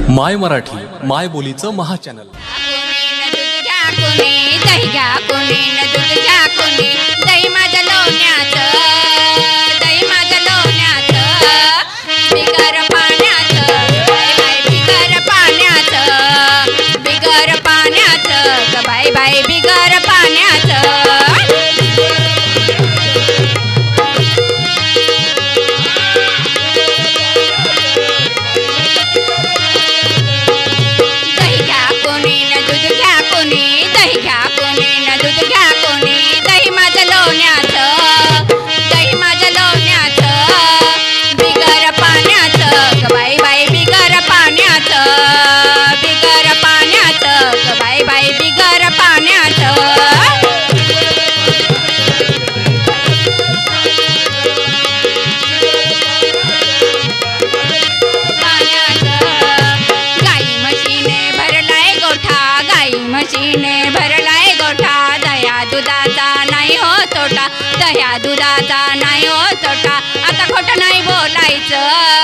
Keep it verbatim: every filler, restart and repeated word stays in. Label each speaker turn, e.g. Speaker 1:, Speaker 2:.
Speaker 1: माय मराठी माय बोलीचं महाचॅनल।
Speaker 2: दूध घ्या कोणी दही घ्या कोणी न दूध घ्या कोणी दही माझ्या लोण्याचं दही माझ्या लोण्याचं बिगर पाण्याचं बाय बाय बिगर पाण्याचं बिगर पाण्याचं ग बाय बाय बिगर पाण्याचं म्हशीने भरलाय गोठा दह्या दुधाचा नाही हो तोटा दह्या दुधाचा नाही हो तोटा आता खोटं नाही बोलायचं